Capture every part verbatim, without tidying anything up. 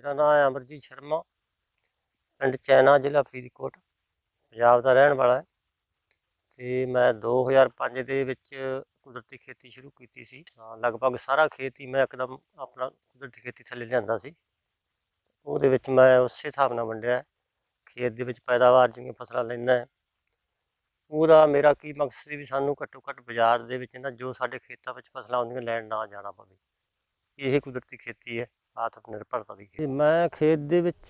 मेरा नाम है अमरजीत शर्मा, पिंड चैना, जिला फरीदकोट, पंजाब का रहने वाला है। तो मैं दो हज़ार पाँच ਦੇ ਵਿੱਚ ਕੁਦਰਤੀ ਖੇਤੀ ਸ਼ੁਰੂ ਕੀਤੀ ਸੀ। ਲਗਭਗ ਸਾਰਾ ਖੇਤ ਹੀ ਮੈਂ ਇੱਕਦਮ ਆਪਣਾ ਕੁਦਰਤੀ ਖੇਤੀ ਥੱਲੇ ਲਿਆਂਦਾ ਸੀ। ਉਹਦੇ ਵਿੱਚ ਮੈਂ ਉਸੇ ਹਿਸਾਬ ਨਾਲ ਵੰਡਿਆ ਖੇਤ ਦੇ ਵਿੱਚ ਪੈਦਾਵਾਰ ਜਿਵੇਂ ਫਸਲਾਂ ਲੈਂਦਾ ਉਹਦਾ ਮੇਰਾ ਕੀ ਮਕਸਦ ਸੀ ਵੀ ਸਾਨੂੰ ਘੱਟੋ ਘੱਟ ਬਾਜ਼ਾਰ ਦੇ ਵਿੱਚ ਨਾ ਜੋ ਸਾਡੇ ਖੇਤਾਂ ਵਿੱਚ ਫਸਲਾਂ ਆਉਂਦੀਆਂ ਲੈਣ ਨਾ ਜਾਣਾ ਪਵੇ। ਇਹ ਕੁਦਰਤੀ ਖੇਤੀ ਹੈ, ਆਤਮ ਨਿਰਭਰਤਾ ਦੀ ਖੇਤੀ। ਮੈਂ ਖੇਤ ਦੇ ਵਿੱਚ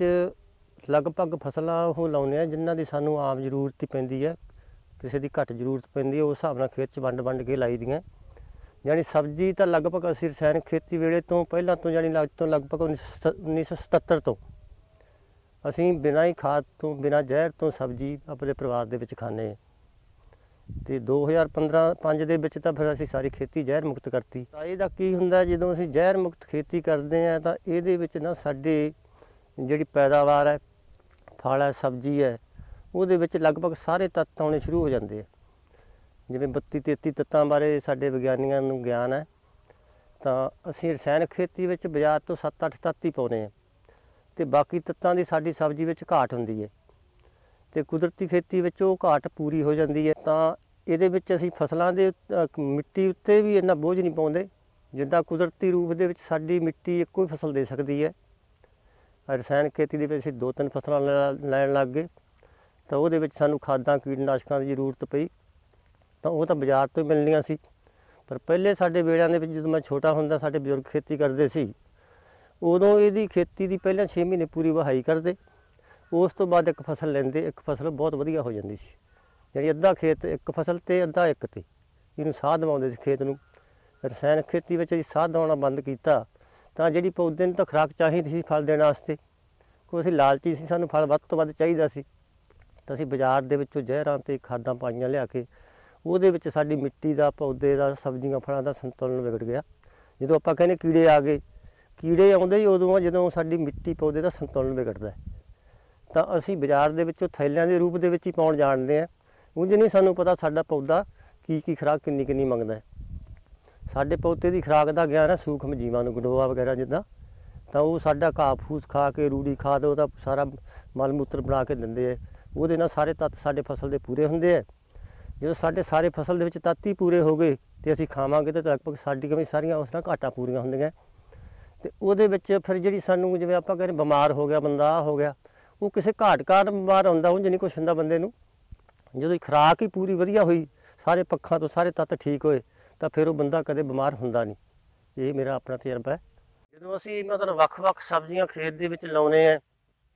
ਲਗਭਗ ਫਸਲਾਂ ਉਹ ਲਾਉਂਦੇ ਹਾਂ ਜਿਨ੍ਹਾਂ ਦੀ ਸਾਨੂੰ ਆਮ ਜ਼ਰੂਰਤ ਹੀ ਪੈਂਦੀ ਹੈ, ਕਿਸੇ ਦੀ ਘੱਟ ਜ਼ਰੂਰਤ ਪੈਂਦੀ ਹੈ, ਉਸ ਹਿਸਾਬ ਨਾਲ ਖੇਤ 'ਚ ਵੰਡ ਵੰਡ ਕੇ ਲਾਈ ਦੀਆਂ। ਜਾਣੀ ਸਬਜ਼ੀ ਤਾਂ ਲਗਭਗ ਅਸੀਂ ਰਸਾਇਣਿਕ ਖੇਤੀ ਵੇਲੇ ਤੋਂ ਪਹਿਲਾਂ ਤੋਂ ਜਾਣੀ ਲੱਗ ਤੋਂ ਲਗਭਗ ਉੱਨੀ ਸੌ ਸਤੱਤਰ ਤੋਂ ਅਸੀਂ ਬਿਨਾਂ ਹੀ ਖਾਦ ਤੋਂ ਬਿਨਾਂ ਜ਼ਹਿਰ ਤੋਂ ਸਬਜ਼ੀ ਆਪਣੇ ਪਰਿਵਾਰ ਦੇ ਵਿੱਚ ਖਾਂਦੇ ਹਾਂ। ਅਤੇ ਦੋ ਹਜ਼ਾਰ ਪੰਦਰਾਂ ਪੰਜ ਦੇ ਵਿੱਚ ਤਾਂ ਫਿਰ ਅਸੀਂ ਸਾਰੀ ਖੇਤੀ ਜ਼ਹਿਰ ਮੁਕਤ ਕਰਤੀ। ਤਾਂ ਇਹਦਾ ਕੀ ਹੁੰਦਾ, ਜਦੋਂ ਅਸੀਂ ਜ਼ਹਿਰ ਮੁਕਤ ਖੇਤੀ ਕਰਦੇ ਹਾਂ ਤਾਂ ਇਹਦੇ ਵਿੱਚ ਨਾ ਸਾਡੀ ਜਿਹੜੀ ਪੈਦਾਵਾਰ ਹੈ, ਫਲ ਹੈ, ਸਬਜ਼ੀ ਹੈ, ਉਹਦੇ ਵਿੱਚ ਲਗਭਗ ਸਾਰੇ ਤੱਤ ਆਉਣੇ ਸ਼ੁਰੂ ਹੋ ਜਾਂਦੇ ਆ। ਜਿਵੇਂ ਬੱਤੀ ਤੇਤੀ ਤੱਤਾਂ ਬਾਰੇ ਸਾਡੇ ਵਿਗਿਆਨੀਆਂ ਨੂੰ ਗਿਆਨ ਹੈ, ਤਾਂ ਅਸੀਂ ਰਸਾਇਣਿਕ ਖੇਤੀ ਵਿੱਚ ਬਾਜ਼ਾਰ ਤੋਂ ਸੱਤ ਅੱਠ ਤੱਤ ਹੀ ਪਾਉਂਦੇ ਹਾਂ ਅਤੇ ਬਾਕੀ ਤੱਤਾਂ ਦੀ ਸਾਡੀ ਸਬਜ਼ੀ ਵਿੱਚ ਘਾਟ ਹੁੰਦੀ ਹੈ ਅਤੇ ਕੁਦਰਤੀ ਖੇਤੀ ਵਿੱਚ ਉਹ ਘਾਟ ਪੂਰੀ ਹੋ ਜਾਂਦੀ ਹੈ। ਤਾਂ ਇਹਦੇ ਵਿੱਚ ਅਸੀਂ ਫਸਲਾਂ ਦੇ ਮਿੱਟੀ ਉੱਤੇ ਵੀ ਇੰਨਾ ਬੋਝ ਨਹੀਂ ਪਾਉਂਦੇ ਜਿੱਦਾਂ ਕੁਦਰਤੀ ਰੂਪ ਦੇ ਵਿੱਚ ਸਾਡੀ ਮਿੱਟੀ ਇੱਕੋ ਹੀ ਫਸਲ ਦੇ ਸਕਦੀ ਹੈ। ਰਸਾਇਣਿਕ ਖੇਤੀ ਦੇ ਵਿੱਚ ਅਸੀਂ ਦੋ ਤਿੰਨ ਫਸਲਾਂ ਲੈਣ ਲੱਗ ਗਏ ਤਾਂ ਉਹਦੇ ਵਿੱਚ ਸਾਨੂੰ ਖਾਦਾਂ ਕੀਟਨਾਸ਼ਕਾਂ ਦੀ ਜ਼ਰੂਰਤ ਪਈ, ਤਾਂ ਉਹ ਤਾਂ ਬਾਜ਼ਾਰ ਤੋਂ ਹੀ ਮਿਲਣੀਆਂ ਸੀ। ਪਰ ਪਹਿਲੇ ਸਾਡੇ ਵੇਲਿਆਂ ਦੇ ਵਿੱਚ ਜਦੋਂ ਮੈਂ ਛੋਟਾ ਹੁੰਦਾ, ਸਾਡੇ ਬਜ਼ੁਰਗ ਖੇਤੀ ਕਰਦੇ ਸੀ, ਉਦੋਂ ਇਹਦੀ ਖੇਤੀ ਦੀ ਪਹਿਲਾਂ ਛੇ ਮਹੀਨੇ ਪੂਰੀ ਵਹਾਈ ਕਰਦੇ, ਉਸ ਤੋਂ ਬਾਅਦ ਇੱਕ ਫਸਲ ਲੈਂਦੇ। ਇੱਕ ਫਸਲ ਬਹੁਤ ਵਧੀਆ ਹੋ ਜਾਂਦੀ ਸੀ, ਜਿਹੜੀ ਅੱਧਾ ਖੇਤ ਇੱਕ ਫਸਲ 'ਤੇ ਅੱਧਾ ਇੱਕ 'ਤੇ ਇਹਨੂੰ ਸਾਹ ਦਿਵਾਉਂਦੇ ਸੀ ਖੇਤ ਨੂੰ। ਰਸਾਇਣਿਕ ਖੇਤੀ ਵਿੱਚ ਅਸੀਂ ਸਾਹ ਦਿਵਾਉਣਾ ਬੰਦ ਕੀਤਾ ਤਾਂ ਜਿਹੜੀ ਪੌਦੇ ਨੂੰ ਤਾਂ ਖੁਰਾਕ ਚਾਹੀਦੀ ਸੀ ਫਲ ਦੇਣ ਵਾਸਤੇ, ਕੋਈ ਅਸੀਂ ਲਾਲਚੀ ਸੀ, ਸਾਨੂੰ ਫਲ ਵੱਧ ਤੋਂ ਵੱਧ ਚਾਹੀਦਾ ਸੀ, ਤਾਂ ਅਸੀਂ ਬਾਜ਼ਾਰ ਦੇ ਵਿੱਚੋਂ ਜ਼ਹਿਰਾਂ ਅਤੇ ਖਾਦਾਂ ਪਾਈਆਂ ਲਿਆ ਕੇ ਉਹਦੇ ਵਿੱਚ ਸਾਡੀ ਮਿੱਟੀ ਦਾ, ਪੌਦੇ ਦਾ, ਸਬਜ਼ੀਆਂ ਫਲਾਂ ਦਾ ਸੰਤੁਲਨ ਵਿਗੜ ਗਿਆ। ਜਦੋਂ ਆਪਾਂ ਕਹਿੰਦੇ ਕੀੜੇ ਆ ਗਏ, ਕੀੜੇ ਆਉਂਦੇ ਹੀ ਉਦੋਂ ਆ ਜਦੋਂ ਸਾਡੀ ਮਿੱਟੀ ਪੌਦੇ ਦਾ ਸੰਤੁਲਨ ਵਿਗੜਦਾ। ਤਾਂ ਅਸੀਂ ਬਾਜ਼ਾਰ ਦੇ ਵਿੱਚੋਂ ਥੈਲਿਆਂ ਦੇ ਰੂਪ ਦੇ ਵਿੱਚ ਹੀ ਪਾਉਣ ਜਾਣਦੇ ਹਾਂ, ਉਂਝ ਨਹੀਂ ਸਾਨੂੰ ਪਤਾ ਸਾਡਾ ਪੌਦਾ ਕੀ ਕੀ ਖੁਰਾਕ ਕਿੰਨੀ ਕਿੰਨੀ ਮੰਗਦਾ ਹੈ। ਸਾਡੇ ਪੌਦੇ ਦੀ ਖੁਰਾਕ ਦਾ ਗਿਆਨ ਹੈ ਸੂਖਮ ਜੀਵਾਂ ਨੂੰ, ਗੰਡੋਆ ਵਗੈਰਾ ਜਿੱਦਾਂ, ਤਾਂ ਉਹ ਸਾਡਾ ਘਾਹ ਫੂਸ ਖਾ ਕੇ, ਰੂੜੀ ਖਾਦ ਉਹਦਾ ਸਾਰਾ ਮਲ ਮੂਤਰ ਬਣਾ ਕੇ ਦਿੰਦੇ ਹੈ। ਉਹਦੇ ਨਾਲ ਸਾਰੇ ਤੱਤ ਸਾਡੇ ਫਸਲ ਦੇ ਪੂਰੇ ਹੁੰਦੇ ਹੈ। ਜਦੋਂ ਸਾਡੇ ਸਾਰੇ ਫਸਲ ਦੇ ਵਿੱਚ ਤੱਤ ਹੀ ਪੂਰੇ ਹੋ ਗਏ ਅਤੇ ਅਸੀਂ ਖਾਵਾਂਗੇ ਤਾਂ ਲਗਭਗ ਸਾਡੀਆਂ ਵੀ ਸਾਰੀਆਂ ਉਸ ਨਾਲ ਘਾਟਾਂ ਪੂਰੀਆਂ ਹੁੰਦੀਆਂ। ਅਤੇ ਉਹਦੇ ਵਿੱਚ ਫਿਰ ਜਿਹੜੀ ਸਾਨੂੰ ਜਿਵੇਂ ਆਪਾਂ ਕਹਿੰਦੇ ਬਿਮਾਰ ਹੋ ਗਿਆ ਬੰਦਾ, ਆਹ ਹੋ ਗਿਆ, ਉਹ ਕਿਸੇ ਘਾਟ ਕਾਰਨ ਬਿਮਾਰ ਹੁੰਦਾ, ਉਂਝ ਨਹੀਂ ਕੁਛ ਹੁੰਦਾ ਬੰਦੇ ਨੂੰ। ਜਦੋਂ ਖੁਰਾਕ ਹੀ ਪੂਰੀ ਵਧੀਆ ਹੋਈ, ਸਾਰੇ ਪੱਖਾਂ ਤੋਂ ਸਾਰੇ ਤੱਤ ਠੀਕ ਹੋਏ, ਤਾਂ ਫਿਰ ਉਹ ਬੰਦਾ ਕਦੇ ਬਿਮਾਰ ਹੁੰਦਾ ਨਹੀਂ। ਇਹ ਮੇਰਾ ਆਪਣਾ ਤਜਰਬਾ ਹੈ। ਜਦੋਂ ਅਸੀਂ ਮਤਲਬ ਵੱਖ ਵੱਖ ਸਬਜ਼ੀਆਂ ਖੇਤ ਦੇ ਵਿੱਚ ਲਾਉਂਦੇ ਹਾਂ,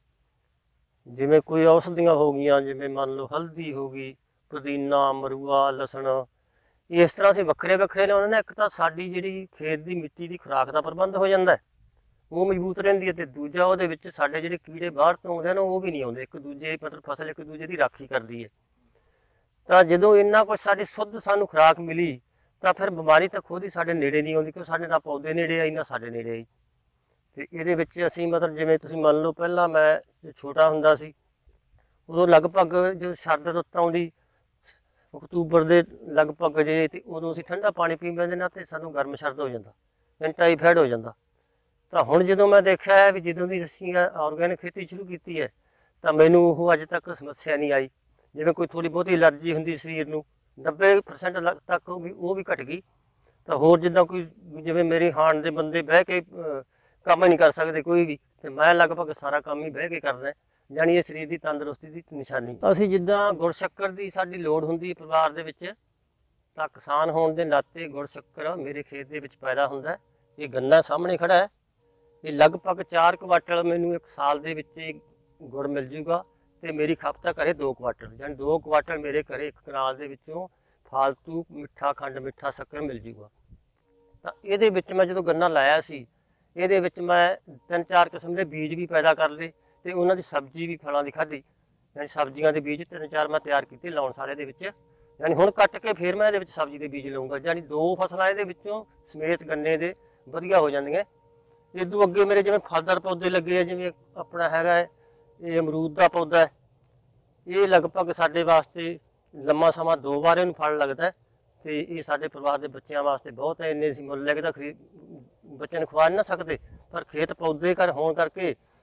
ਜਿਵੇਂ ਕੋਈ ਔਸ਼ਧੀਆਂ ਹੋ ਗਈਆਂ, ਜਿਵੇਂ ਮੰਨ ਲਓ ਹਲਦੀ ਹੋ ਗਈ, ਪੁਦੀਨਾ, ਮਰੂਆ, ਲਸਣ, ਇਸ ਤਰ੍ਹਾਂ ਅਸੀਂ ਵੱਖਰੇ ਵੱਖਰੇ ਲਾਉਂਦੇ ਨੇ। ਇੱਕ ਤਾਂ ਸਾਡੀ ਜਿਹੜੀ ਖੇਤ ਦੀ ਮਿੱਟੀ ਦੀ ਖੁਰਾਕ ਦਾ ਪ੍ਰਬੰਧ ਹੋ ਜਾਂਦਾ, ਉਹ ਮਜ਼ਬੂਤ ਰਹਿੰਦੀ ਹੈ, ਅਤੇ ਦੂਜਾ ਉਹਦੇ ਵਿੱਚ ਸਾਡੇ ਜਿਹੜੇ ਕੀੜੇ ਬਾਹਰ ਤੋਂ ਆਉਂਦੇ ਨੇ ਉਹ ਵੀ ਨਹੀਂ ਆਉਂਦੇ। ਇੱਕ ਦੂਜੇ ਮਤਲਬ ਫਸਲ ਇੱਕ ਦੂਜੇ ਦੀ ਰਾਖੀ ਕਰਦੀ ਹੈ। ਤਾਂ ਜਦੋਂ ਇੰਨਾ ਕੁਛ ਸਾਡੀ ਸ਼ੁੱਧ ਸਾਨੂੰ ਖੁਰਾਕ ਮਿਲੀ ਤਾਂ ਫਿਰ ਬਿਮਾਰੀ ਤਾਂ ਖੁਦ ਹੀ ਸਾਡੇ ਨੇੜੇ ਨਹੀਂ ਆਉਂਦੀ, ਕਿਉਂ ਸਾਡੇ ਨਾਲ ਪੌਦੇ ਨੇੜੇ ਆਈ ਨਾ ਸਾਡੇ ਨੇੜੇ ਆਈ। ਅਤੇ ਇਹਦੇ ਵਿੱਚ ਅਸੀਂ ਮਤਲਬ ਜਿਵੇਂ ਤੁਸੀਂ ਮੰਨ ਲਓ ਪਹਿਲਾਂ ਮੈਂ ਛੋਟਾ ਹੁੰਦਾ ਸੀ, ਉਦੋਂ ਲਗਭਗ ਜੋ ਸਰਦ ਰੁੱਤ ਆਉਂਦੀ ਅਕਤੂਬਰ ਦੇ ਲਗਭਗ ਜੇ, ਅਤੇ ਉਦੋਂ ਅਸੀਂ ਠੰਡਾ ਪਾਣੀ ਪੀ ਲੈਂਦੇ ਨਾ ਅਤੇ ਸਾਨੂੰ ਗਰਮ ਸਰਦ ਹੋ ਜਾਂਦਾ, ਟਾਈਫਾਇਡ ਹੋ ਜਾਂਦਾ। ਤਾਂ ਹੁਣ ਜਦੋਂ ਮੈਂ ਦੇਖਿਆ ਹੈ ਵੀ ਜਦੋਂ ਦੀ ਅਸੀਂ ਔਰਗੈਨਿਕ ਖੇਤੀ ਸ਼ੁਰੂ ਕੀਤੀ ਹੈ ਤਾਂ ਮੈਨੂੰ ਉਹ ਅੱਜ ਤੱਕ ਸਮੱਸਿਆ ਨਹੀਂ ਆਈ। ਜਿਵੇਂ ਕੋਈ ਥੋੜ੍ਹੀ ਬਹੁਤੀ ਐਲਰਜੀ ਹੁੰਦੀ ਸਰੀਰ ਨੂੰ, ਨੱਬੇ ਪਰਸੈਂਟ ਤੱਕ ਉਹ ਵੀ ਉਹ ਵੀ ਘਟ ਗਈ। ਤਾਂ ਹੋਰ ਜਿੱਦਾਂ ਕੋਈ ਜਿਵੇਂ ਮੇਰੇ ਹਾਣ ਦੇ ਬੰਦੇ ਬਹਿ ਕੇ ਕੰਮ ਨਹੀਂ ਕਰ ਸਕਦੇ ਕੋਈ ਵੀ, ਅਤੇ ਮੈਂ ਲਗਭਗ ਸਾਰਾ ਕੰਮ ਹੀ ਬਹਿ ਕੇ ਕਰਦਾ। ਜਾਣੀ ਇਹ ਸਰੀਰ ਦੀ ਤੰਦਰੁਸਤੀ ਦੀ ਨਿਸ਼ਾਨੀ। ਅਸੀਂ ਜਿੱਦਾਂ ਗੁੜ ਸ਼ੱਕਰ ਦੀ ਸਾਡੀ ਲੋੜ ਹੁੰਦੀ ਪਰਿਵਾਰ ਦੇ ਵਿੱਚ, ਤਾਂ ਕਿਸਾਨ ਹੋਣ ਦੇ ਨਾਤੇ ਗੁੜ ਸ਼ੱਕਰ ਮੇਰੇ ਖੇਤ ਦੇ ਵਿੱਚ ਪੈਦਾ ਹੁੰਦਾ। ਇਹ ਗੰਨਾ ਸਾਹਮਣੇ ਖੜਾ ਹੈ, ਇਹ ਲਗਭਗ ਚਾਰ ਕੁਆਟਲ ਮੈਨੂੰ ਇੱਕ ਸਾਲ ਦੇ ਵਿੱਚ ਗੁੜ ਮਿਲ ਜੂਗਾ, ਅਤੇ ਮੇਰੀ ਖਪਤ ਘਰੇ ਦੋ ਕੁਆਟਲ, ਜਾਣੀ ਦੋ ਕੁਆਟਲ ਮੇਰੇ ਘਰੇ ਇੱਕ ਕਨਾਲ ਦੇ ਵਿੱਚੋਂ ਫਾਲਤੂ ਮਿੱਠਾ ਖੰਡ ਮਿੱਠਾ ਸ਼ੱਕਰ ਮਿਲ ਜੂਗਾ। ਤਾਂ ਇਹਦੇ ਵਿੱਚ ਮੈਂ ਜਦੋਂ ਗੰਨਾ ਲਾਇਆ ਸੀ, ਇਹਦੇ ਵਿੱਚ ਮੈਂ ਤਿੰਨ ਚਾਰ ਕਿਸਮ ਦੇ ਬੀਜ ਵੀ ਪੈਦਾ ਕਰ ਲਏ, ਅਤੇ ਉਹਨਾਂ ਦੀ ਸਬਜ਼ੀ ਵੀ ਫਲਾਂ ਦੀ ਖਾਧੀ। ਯਾਨੀ ਸਬਜ਼ੀਆਂ ਦੇ ਬੀਜ ਤਿੰਨ ਚਾਰ ਮੈਂ ਤਿਆਰ ਕੀਤੇ ਲਾਉਣ ਸਾਰੇ ਦੇ ਵਿੱਚ। ਯਾਨੀ ਹੁਣ ਕੱਟ ਕੇ ਫਿਰ ਮੈਂ ਇਹਦੇ ਵਿੱਚ ਸਬਜ਼ੀ ਦੇ ਬੀਜ ਲਾਊਂਗਾ, ਯਾਨੀ ਦੋ ਫਸਲਾਂ ਇਹਦੇ ਵਿੱਚੋਂ ਸਮੇਤ ਗੰਨੇ ਦੇ ਵਧੀਆ ਹੋ ਜਾਂਦੀਆਂ। ਇਦੋਂ ਅੱਗੇ ਮੇਰੇ ਜਿਵੇਂ ਫਲਦਾਰ ਪੌਦੇ ਲੱਗੇ ਆ, ਜਿਵੇਂ ਆਪਣਾ ਹੈਗਾ ਹੈ ਇਹ ਅਮਰੂਦ ਦਾ ਪੌਦਾ ਹੈ, ਇਹ ਲਗਭਗ ਸਾਡੇ ਵਾਸਤੇ ਲੰਮਾ ਸਮਾਂ ਦੋ ਵਾਰ ਇਹਨੂੰ ਫਲ ਲੱਗਦਾ, ਅਤੇ ਇਹ ਸਾਡੇ ਪਰਿਵਾਰ ਦੇ ਬੱਚਿਆਂ ਵਾਸਤੇ ਬਹੁਤ ਹੈ। ਇੰਨੇ ਅਸੀਂ ਮੁੱਲ ਲੈ ਕੇ ਤਾਂ ਖਰੀਦ ਬੱਚਿਆਂ ਨੂੰ ਖਵਾ ਨਹੀਂ ਨਾ ਸਕਦੇ, ਪਰ ਖੇਤ ਪੌਦੇ ਕਰ ਹੋਣ ਕਰਕੇ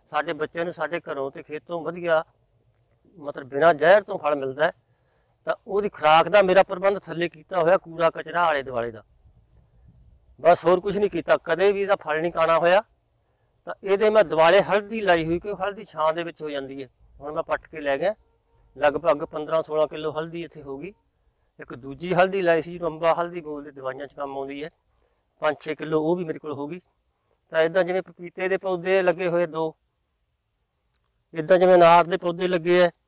ਸਾਡੇ ਬੱਚਿਆਂ ਨੂੰ ਸਾਡੇ ਘਰੋਂ ਤੇ ਖੇਤੋਂ ਵਧੀਆ ਮਤਲਬ ਬਿਨਾਂ ਜ਼ਹਿਰ ਤੋਂ ਫਲ ਮਿਲਦਾ ਹੈ, ਤਾਂ ਉਹਦੀ ਖੁਰਾਕ ਦਾ ਮੇਰਾ ਪ੍ਰਬੰਧ ਥੱਲੇ ਕੀਤਾ ਹੋਇਆ, ਕੂੜਾ ਕਚਰਾ ਆਲੇ ਦੁਆਲੇ ਦਾ, ਬਸ ਹੋਰ ਕੁਝ ਨਹੀਂ ਕੀਤਾ। ਕਦੇ ਵੀ ਇਹਦਾ ਫਲ ਨਹੀਂ ਖਾਣਾ ਹੋਇਆ। ਤਾਂ ਇਹਦੇ ਮੈਂ ਦੁਆਲੇ ਹਲਦੀ ਲਾਈ ਹੋਈ, ਕਿ ਹਲਦੀ ਛਾਂ ਦੇ ਵਿੱਚ ਹੋ ਜਾਂਦੀ ਹੈ। ਹੁਣ ਮੈਂ ਪੱਟ ਕੇ ਲੈ ਗਿਆ, ਲਗਭਗ ਪੰਦਰਾਂ ਸੋਲਾਂ ਕਿਲੋ ਹਲਦੀ ਇੱਥੇ ਹੋ ਗਈ। ਇੱਕ ਦੂਜੀ ਹਲਦੀ ਲਾਈ ਸੀ ਜਿਹਨੂੰ ਅੰਬਾ ਹਲਦੀ ਬੋਲਦੇ, ਦਵਾਈਆਂ 'ਚ ਕੰਮ ਆਉਂਦੀ ਹੈ, ਪੰਜ ਛੇ ਕਿਲੋ ਉਹ ਵੀ ਮੇਰੇ ਕੋਲ ਹੋ ਗਈ। ਤਾਂ ਇੱਦਾਂ ਜਿਵੇਂ ਪਪੀਤੇ ਦੇ ਪੌਦੇ ਲੱਗੇ ਹੋਏ ਦੋ, ਇੱਦਾਂ ਜਿਵੇਂ ਅਨਾਰ ਦੇ ਪੌਦੇ ਲੱਗੇ ਹੈ।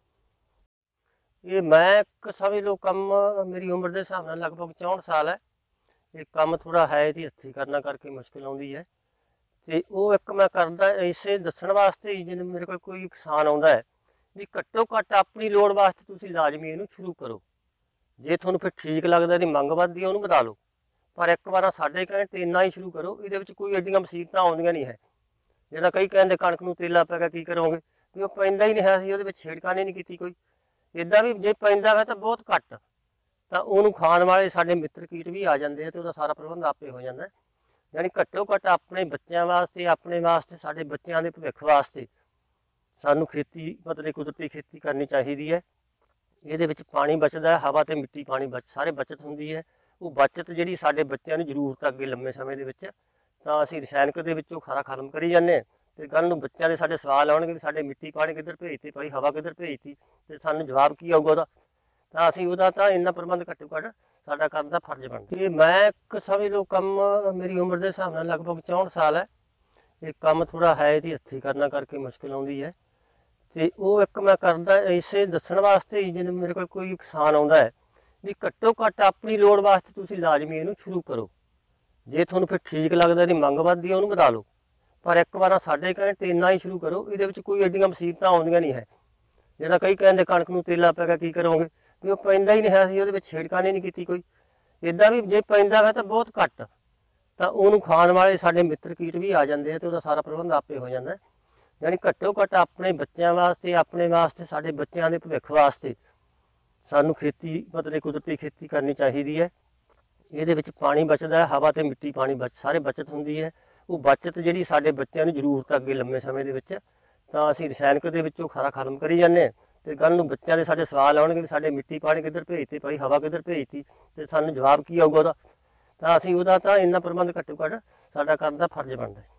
ਇਹ ਮੈਂ ਇੱਕ ਸਮਝ ਲਓ ਕੰਮ, ਮੇਰੀ ਉਮਰ ਦੇ ਹਿਸਾਬ ਨਾਲ ਲਗਭਗ ਚੌਂਹਠ ਸਾਲ ਹੈ। ਇਹ ਕੰਮ ਥੋੜ੍ਹਾ ਹੈ ਇਹਦੀ ਹੱਥੀਂ ਕਰਨਾ ਕਰਕੇ ਮੁਸ਼ਕਿਲ ਆਉਂਦੀ ਹੈ। ਤੇ ਉਹ ਇੱਕ ਮੈਂ ਕਰਦਾ ਇਸੇ ਦੱਸਣ ਵਾਸਤੇ ਹੀ, ਜਿਵੇਂ ਮੇਰੇ ਕੋਲ ਕੋਈ ਕਿਸਾਨ ਆਉਂਦਾ ਹੈ ਵੀ ਘੱਟੋ ਘੱਟ ਆਪਣੀ ਲੋੜ ਵਾਸਤੇ ਤੁਸੀਂ ਲਾਜ਼ਮੀ ਇਹਨੂੰ ਸ਼ੁਰੂ ਕਰੋ। ਜੇ ਤੁਹਾਨੂੰ ਫਿਰ ਠੀਕ ਲੱਗਦਾ, ਇਹਦੀ ਮੰਗ ਵੱਧਦੀ ਹੈ, ਉਹਨੂੰ ਵਧਾ ਲਓ। ਪਰ ਇੱਕ ਵਾਰ ਸਾਡੇ ਕਹਿਣ ਤੇ ਇੰਨਾ ਹੀ ਸ਼ੁਰੂ ਕਰੋ। ਇਹਦੇ ਵਿੱਚ ਕੋਈ ਐਡੀਆਂ ਮੁਸੀਬਤਾਂ ਆਉਂਦੀਆਂ ਨਹੀਂ ਹੈ। ਜਿੱਦਾਂ ਕਈ ਕਹਿੰਦੇ ਕਣਕ ਨੂੰ ਤੇਲਾ ਪੈ ਗਿਆ ਕੀ ਕਰੋਗੇ, ਵੀ ਉਹ ਪੈਂਦਾ ਹੀ ਨਹੀਂ ਹੈ। ਅਸੀਂ ਉਹਦੇ ਵਿੱਚ ਛੇੜਖਾਨੀ ਨਹੀਂ ਕੀਤੀ ਕੋਈ। ਇੱਦਾਂ ਵੀ ਜੇ ਪੈਂਦਾ ਹੈ ਤਾਂ ਬਹੁਤ ਘੱਟ, ਤਾਂ ਉਹਨੂੰ ਖਾਣ ਵਾਲੇ ਸਾਡੇ ਮਿੱਤਰ ਕੀਟ ਵੀ ਆ ਜਾਂਦੇ ਆ, ਤੇ ਉਹਦਾ ਸਾਰਾ ਪ੍ਰਬੰਧ ਆਪੇ ਹੋ ਜਾਂਦਾ। ਯਾਨੀ ਘੱਟੋ ਘੱਟ ਆਪਣੇ ਬੱਚਿਆਂ ਵਾਸਤੇ, ਆਪਣੇ ਵਾਸਤੇ, ਸਾਡੇ ਬੱਚਿਆਂ ਦੇ ਭਵਿੱਖ ਵਾਸਤੇ ਸਾਨੂੰ ਖੇਤੀ ਮਤਲਬ ਕੁਦਰਤੀ ਖੇਤੀ ਕਰਨੀ ਚਾਹੀਦੀ ਹੈ। ਇਹਦੇ ਵਿੱਚ ਪਾਣੀ ਬਚਦਾ ਹੈ, ਹਵਾ ਤੇ ਮਿੱਟੀ ਪਾਣੀ ਬਚ ਸਾਰੇ ਬਚਤ ਹੁੰਦੀ ਹੈ। ਉਹ ਬਚਤ ਜਿਹੜੀ ਸਾਡੇ ਬੱਚਿਆਂ ਨੂੰ ਜ਼ਰੂਰਤ ਅੱਗੇ ਲੰਮੇ ਸਮੇਂ ਦੇ ਵਿੱਚ, ਤਾਂ ਅਸੀਂ ਰਸਾਇਣਕ ਦੇ ਵਿੱਚੋਂ ਸਾਰਾ ਖਤਮ ਕਰੀ ਜਾਂਦੇ ਹਾਂ। ਤੇ ਕੱਲ੍ਹ ਨੂੰ ਬੱਚਿਆਂ ਦੇ ਸਾਡੇ ਸਵਾਲ ਆਉਣਗੇ ਵੀ ਸਾਡੇ ਮਿੱਟੀ ਪਾਣੀ ਕਿੱਧਰ ਭੇਜਤੀ ਭਾਈ, ਹਵਾ ਕਿੱਧਰ ਭੇਜਤੀ, ਤੇ ਸਾਨੂੰ ਜਵਾਬ ਕੀ ਆਊਗਾ ਉਹਦਾ। ਤਾਂ ਅਸੀਂ ਉਹਦਾ ਤਾਂ ਇੰਨਾ ਪ੍ਰਬੰਧ ਘੱਟੋ ਘੱਟ ਸਾਡਾ ਕਰਨ ਦਾ ਫਰਜ਼ ਬਣਦਾ। ਇਹ ਮੈਂ ਇੱਕ ਸਮਝ ਲਓ ਕੰਮ, ਮੇਰੀ ਉਮਰ ਦੇ ਹਿਸਾਬ ਨਾਲ ਲਗਭਗ ਚੌਂਹਠ ਸਾਲ ਹੈ। ਇਹ ਕੰਮ ਥੋੜ੍ਹਾ ਹੈ ਇਹਦੀ ਹੱਥੀਂ ਕਰਨਾ ਕਰਕੇ ਮੁਸ਼ਕਿਲ ਆਉਂਦੀ ਹੈ। ਤੇ ਉਹ ਇੱਕ ਮੈਂ ਕਰਦਾ ਇਸੇ ਦੱਸਣ ਵਾਸਤੇ ਹੀ, ਜਿਵੇਂ ਮੇਰੇ ਕੋਲ ਕੋਈ ਕਿਸਾਨ ਆਉਂਦਾ ਹੈ ਵੀ ਘੱਟੋ ਘੱਟ ਆਪਣੀ ਲੋੜ ਵਾਸਤੇ ਤੁਸੀਂ ਲਾਜ਼ਮੀ ਇਹਨੂੰ ਸ਼ੁਰੂ ਕਰੋ। ਜੇ ਤੁਹਾਨੂੰ ਫਿਰ ਠੀਕ ਲੱਗਦਾ, ਇਹਦੀ ਮੰਗ ਵੱਧਦੀ ਹੈ, ਉਹਨੂੰ ਵਧਾ ਲਓ। ਪਰ ਇੱਕ ਵਾਰ ਸਾਡੇ ਕਹਿਣ ਤੇ ਇੰਨਾ ਹੀ ਸ਼ੁਰੂ ਕਰੋ। ਇਹਦੇ ਵਿੱਚ ਕੋਈ ਐਡੀਆਂ ਮੁਸੀਬਤਾਂ ਆਉਂਦੀਆਂ ਨਹੀਂ ਹੈ। ਜਿੱਦਾਂ ਕਈ ਕਹਿੰਦੇ ਕਣਕ ਨੂੰ ਤੇਲਾ ਪੈ ਗਿਆ ਕੀ ਕਰੋਗੇ, ਵੀ ਉਹ ਪੈਂਦਾ ਹੀ ਨਹੀਂ ਹੈ। ਅਸੀਂ ਉਹਦੇ ਵਿੱਚ ਛੇੜਖਾਨੀ ਨਹੀਂ ਕੀਤੀ ਕੋਈ। ਇੱਦਾਂ ਵੀ ਜੇ ਪੈਂਦਾ ਹੈ ਤਾਂ ਬਹੁਤ ਘੱਟ, ਤਾਂ ਉਹਨੂੰ ਖਾਣ ਵਾਲੇ ਸਾਡੇ ਮਿੱਤਰ ਕੀਟ ਵੀ ਆ ਜਾਂਦੇ ਆ, ਤੇ ਉਹਦਾ ਸਾਰਾ ਪ੍ਰਬੰਧ ਆਪੇ ਹੋ ਜਾਂਦਾ। ਯਾਨੀ ਘੱਟੋ ਘੱਟ ਆਪਣੇ ਬੱਚਿਆਂ ਵਾਸਤੇ, ਆਪਣੇ ਵਾਸਤੇ, ਸਾਡੇ ਬੱਚਿਆਂ ਦੇ ਭਵਿੱਖ ਵਾਸਤੇ ਸਾਨੂੰ ਖੇਤੀ ਮਤਲਬ ਕੁਦਰਤੀ ਖੇਤੀ ਕਰਨੀ ਚਾਹੀਦੀ ਹੈ। ਇਹਦੇ ਵਿੱਚ ਪਾਣੀ ਬਚਦਾ ਹੈ, ਹਵਾ ਤੇ ਮਿੱਟੀ ਪਾਣੀ ਬਚ ਸਾਰੇ ਬਚਤ ਹੁੰਦੀ ਹੈ। ਉਹ ਬਚਤ ਜਿਹੜੀ ਸਾਡੇ ਬੱਚਿਆਂ ਨੂੰ ਜ਼ਰੂਰਤ ਅੱਗੇ ਲੰਮੇ ਸਮੇਂ ਦੇ ਵਿੱਚ, ਤਾਂ ਅਸੀਂ ਰਸਾਇਣਕ ਦੇ ਵਿੱਚੋਂ ਸਾਰਾ ਖਤਮ ਕਰੀ ਜਾਂਦੇ ਹਾਂ। ਤੇ ਕੱਲ੍ਹ ਨੂੰ ਬੱਚਿਆਂ ਦੇ ਸਾਡੇ ਸਵਾਲ ਆਉਣਗੇ ਵੀ ਸਾਡੇ ਮਿੱਟੀ ਪਾਣੀ ਕਿੱਧਰ ਭੇਜਤੀ ਭਾਈ, ਹਵਾ ਕਿੱਧਰ ਭੇਜਤੀ, ਤੇ ਸਾਨੂੰ ਜਵਾਬ ਕੀ ਆਊਗਾ ਉਹਦਾ। ਤਾਂ ਅਸੀਂ ਉਹਦਾ ਤਾਂ ਇੰਨਾ ਪ੍ਰਬੰਧ ਘੱਟੋ ਘੱਟ ਸਾਡਾ ਕਰਨ ਦਾ ਫਰਜ਼ ਬਣਦਾ।